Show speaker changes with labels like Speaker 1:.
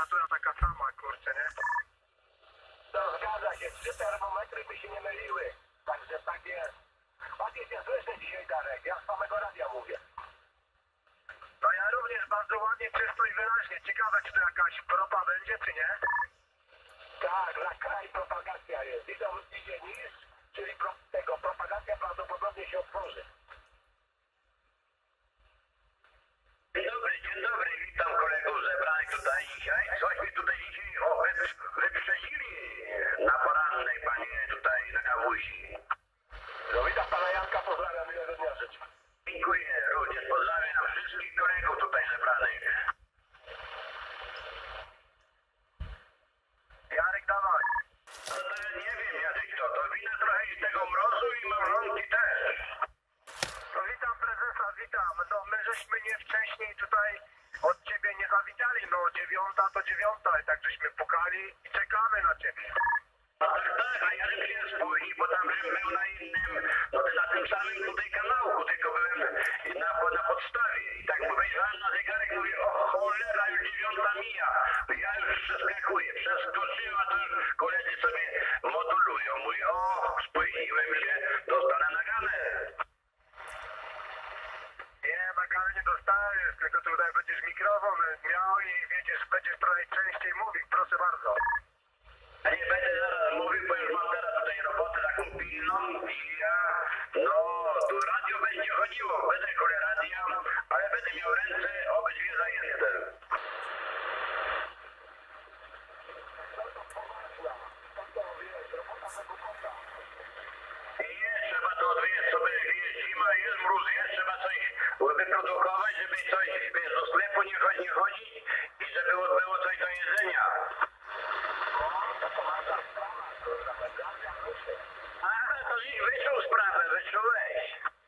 Speaker 1: temperatura taka sama, kurczę, nie?
Speaker 2: To zgadza się, 3 termometry by się nie myliły. Także tak jest. Ładnie cię słyszę dzisiaj, Darek. Ja z samego radia mówię.
Speaker 1: No ja również bardzo ładnie, czysto i wyraźnie. Ciekawe, czy to jakaś propa będzie, czy nie?
Speaker 2: Tak, na kraj propagacja jest. I to idzie niż, czyli propagacja prawdopodobnie się otworzy.
Speaker 3: Dzień dobry, witam kolegów zebranych tutaj dzisiaj. Coś mi tutaj dzisiaj wyprzedzili na porannej, panie tutaj na kawuzi.
Speaker 2: No witam pana Janka, pozdrawiam, miłego dnia życzę.
Speaker 3: Dziękuję, również pozdrawiam wszystkich kolegów tutaj zebranych.
Speaker 1: Jarek, dawaj.
Speaker 3: No to ja nie wiem, Jacek, to wina trochę z tego mrozu i małżonki też.
Speaker 1: No witam prezesa, witam. No my żeśmy nie wcześniej tutaj od ciebie nie zawitali, no 9 to 9 i tak żeśmy pukali i czekamy na ciebie.
Speaker 3: No tak, a ja bym się spóźnił, bo tam żebym był na innym, no na tym samym tutaj kanałku, tylko byłem na podstawie. I tak wejrzałem na zegarek, mówię, o cholera, już 9 mija. Ja już przeskakuję, przeskoczyłem, a to już koledzy sobie modulują. Mówię, o, spóźniłem się, dostanę naganę.
Speaker 1: Nie, nagany nie dostajesz, tylko tutaj będziesz mikrofon miał i będziesz trochę częściej mówił, proszę bardzo.
Speaker 3: Ja nie będę zaraz mówił, bo już mam teraz tutaj robotę taką pilną i no, tu radio będzie chodziło, będę kolej radia, ale będę miał ręce obydwie zajęte. I jest, trzeba to odwiedzić sobie, jest zima, jest mróz, jest, trzeba coś wyprodukować, żeby coś do sklepu nie chodzić i żeby było coś do jedzenia. Aha, to dziś wyczuł sprawę, wyczułeś.